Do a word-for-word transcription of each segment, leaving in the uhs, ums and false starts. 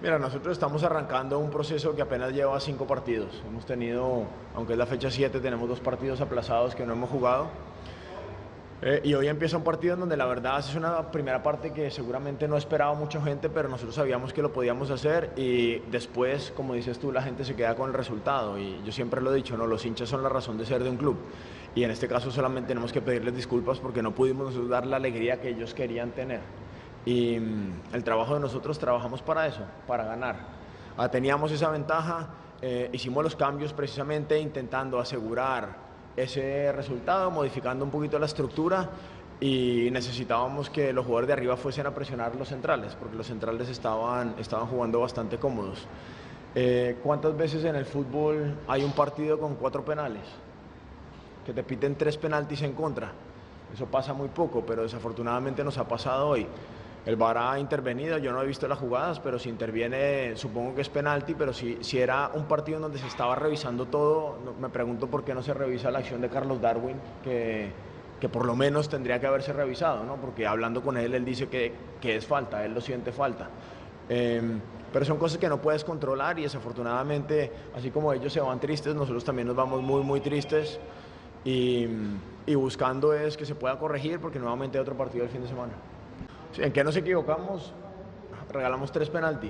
Mira, nosotros estamos arrancando un proceso que apenas lleva cinco partidos. Hemos tenido, aunque es la fecha siete, tenemos dos partidos aplazados que no hemos jugado. Eh, y hoy empieza un partido en donde la verdad es una primera parte que seguramente no esperaba mucha gente, pero nosotros sabíamos que lo podíamos hacer y después, como dices tú, la gente se queda con el resultado. Y yo siempre lo he dicho, ¿no? Los hinchas son la razón de ser de un club. Y en este caso solamente tenemos que pedirles disculpas porque no pudimos nosotros dar la alegría que ellos querían tener. Y el trabajo de nosotros, trabajamos para eso, para ganar. Ah, teníamos esa ventaja, eh, hicimos los cambios precisamente intentando asegurar ese resultado, modificando un poquito la estructura y necesitábamos que los jugadores de arriba fuesen a presionar los centrales, porque los centrales estaban, estaban jugando bastante cómodos. Eh, ¿Cuántas veces en el fútbol hay un partido con cuatro penales? Que te piten tres penaltis en contra. Eso pasa muy poco, pero desafortunadamente nos ha pasado hoy. El V A R ha intervenido, yo no he visto las jugadas, pero si interviene supongo que es penalti, pero si, si era un partido en donde se estaba revisando todo, no, me pregunto por qué no se revisa la acción de Carlos Darwin, que, que por lo menos tendría que haberse revisado, ¿no? Porque hablando con él, él dice que, que es falta, él lo siente falta. Eh, pero son cosas que no puedes controlar y desafortunadamente, así como ellos se van tristes, nosotros también nos vamos muy, muy tristes y, y buscando es que se pueda corregir porque nuevamente hay otro partido el fin de semana. ¿En qué nos equivocamos? Regalamos tres penaltis.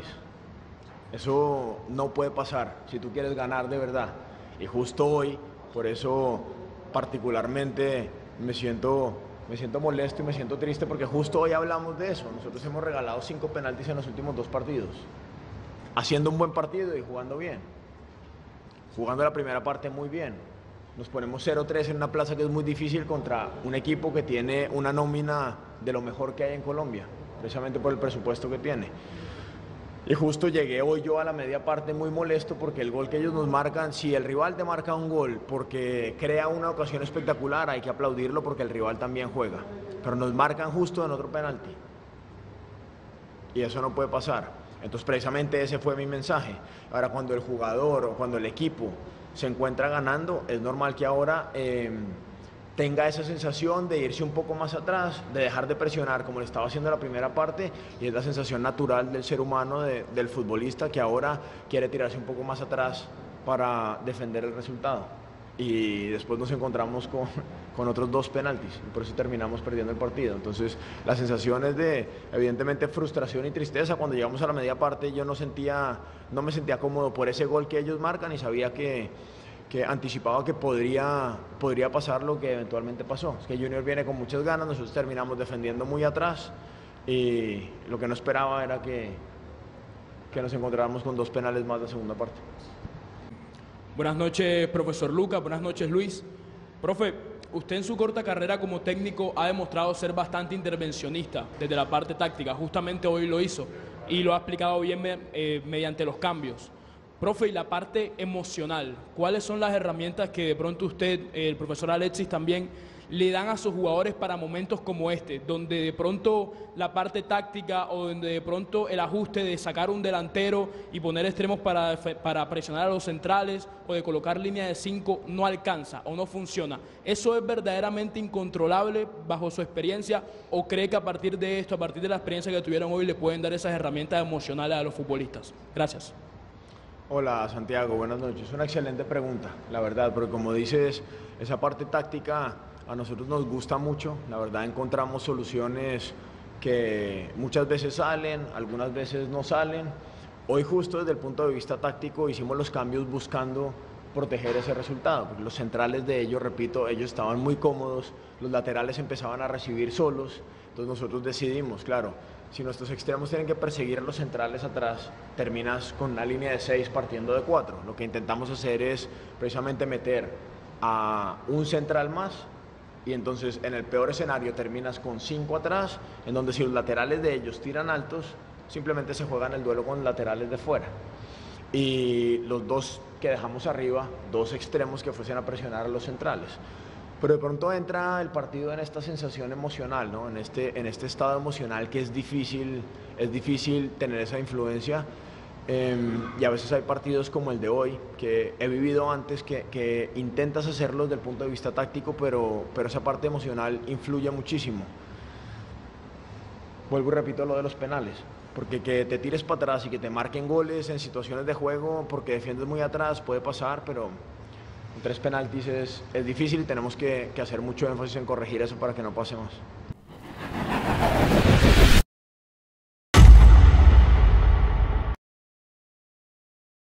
Eso no puede pasar si tú quieres ganar de verdad. Y justo hoy, por eso particularmente me siento, me siento molesto y me siento triste porque justo hoy hablamos de eso. Nosotros hemos regalado cinco penaltis en los últimos dos partidos. Haciendo un buen partido y jugando bien. Jugando la primera parte muy bien. Nos ponemos cero tres en una plaza que es muy difícil contra un equipo que tiene una nómina de lo mejor que hay en Colombia, precisamente por el presupuesto que tiene. Y justo llegué hoy yo a la media parte muy molesto porque el gol que ellos nos marcan, si el rival te marca un gol porque crea una ocasión espectacular, hay que aplaudirlo porque el rival también juega. Pero nos marcan justo en otro penalti. Y eso no puede pasar. Entonces precisamente ese fue mi mensaje. Ahora cuando el jugador o cuando el equipo se encuentra ganando, es normal que ahora eh, tenga esa sensación de irse un poco más atrás, de dejar de presionar como le estaba haciendo la primera parte, y es la sensación natural del ser humano, de, del futbolista, que ahora quiere tirarse un poco más atrás para defender el resultado. Y después nos encontramos con, con otros dos penaltis, y por eso terminamos perdiendo el partido. Entonces, la sensación es de, evidentemente, frustración y tristeza. Cuando llegamos a la media parte, yo no sentía, no me sentía cómodo por ese gol que ellos marcan y sabía que, que anticipaba que podría, podría pasar lo que eventualmente pasó. Es que Junior viene con muchas ganas, nosotros terminamos defendiendo muy atrás y lo que no esperaba era que, que nos encontráramos con dos penales más de segunda parte. Buenas noches, profesor Lucas. Buenas noches, Luis. Profe, usted en su corta carrera como técnico ha demostrado ser bastante intervencionista desde la parte táctica. Justamente hoy lo hizo y lo ha explicado bien eh, mediante los cambios. Profe, y la parte emocional, ¿cuáles son las herramientas que de pronto usted, eh, el profesor Alexis también, le dan a sus jugadores para momentos como este, donde de pronto la parte táctica o donde de pronto el ajuste de sacar un delantero y poner extremos para, para presionar a los centrales o de colocar línea de cinco no alcanza o no funciona? ¿Eso es verdaderamente incontrolable bajo su experiencia o cree que a partir de esto, a partir de la experiencia que tuvieron hoy, le pueden dar esas herramientas emocionales a los futbolistas? Gracias. Hola Santiago, buenas noches. Es una excelente pregunta, la verdad, porque como dices, esa parte táctica a nosotros nos gusta mucho. La verdad encontramos soluciones que muchas veces salen, algunas veces no salen. Hoy justo desde el punto de vista táctico hicimos los cambios buscando proteger ese resultado, porque los centrales de ellos, repito, ellos estaban muy cómodos, los laterales empezaban a recibir solos, entonces nosotros decidimos, claro, si nuestros extremos tienen que perseguir a los centrales atrás, terminas con una línea de seis partiendo de cuatro. Lo que intentamos hacer es precisamente meter a un central más y entonces en el peor escenario terminas con cinco atrás, en donde si los laterales de ellos tiran altos, simplemente se juegan el duelo con laterales de fuera. Y los dos que dejamos arriba, dos extremos que fuesen a presionar a los centrales. Pero de pronto entra el partido en esta sensación emocional, ¿no? En este, en este estado emocional que es difícil, es difícil tener esa influencia. Eh, y a veces hay partidos como el de hoy, que he vivido antes, que, que intentas hacerlos desde el punto de vista táctico, pero, pero esa parte emocional influye muchísimo. Vuelvo y repito lo de los penales. porque que te tires para atrás y que te marquen goles en situaciones de juego porque defiendes muy atrás puede pasar, pero en tres penaltis es, es difícil y tenemos que, que hacer mucho énfasis en corregir eso para que no pase más.